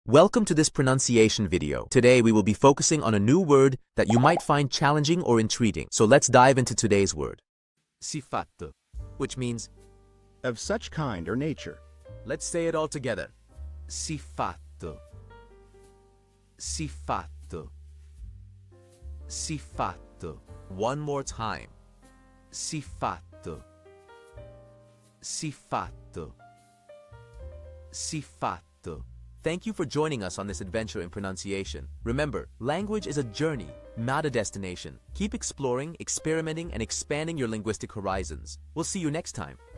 Welcome to this pronunciation video. Today we will be focusing on a new word that you might find challenging or intriguing. So let's dive into today's word. Siffatto, which means of such kind or nature. Let's say it all together. Siffatto. Siffatto. Siffatto. One more time. Siffatto. Siffatto. Siffatto. Thank you for joining us on this adventure in pronunciation. Remember, language is a journey, not a destination. Keep exploring, experimenting, and expanding your linguistic horizons. We'll see you next time.